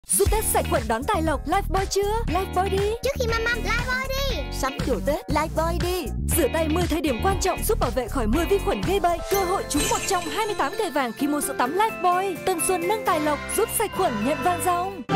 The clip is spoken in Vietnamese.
Giúp Tết sạch khuẩn đón tài lộc, Lifebuoy chưa? Lifebuoy đi. Trước khi mama, Lifebuoy đi. Sắm đồ Tết, Lifebuoy đi. Rửa tay 10 thời điểm quan trọng giúp bảo vệ khỏi 10 vi khuẩn gây bệnh. Cơ hội trúng một trong 28 cây vàng khi mua sữa tắm Lifebuoy. Tân xuân nâng tài lộc, giúp sạch khuẩn nhận vàng ròng.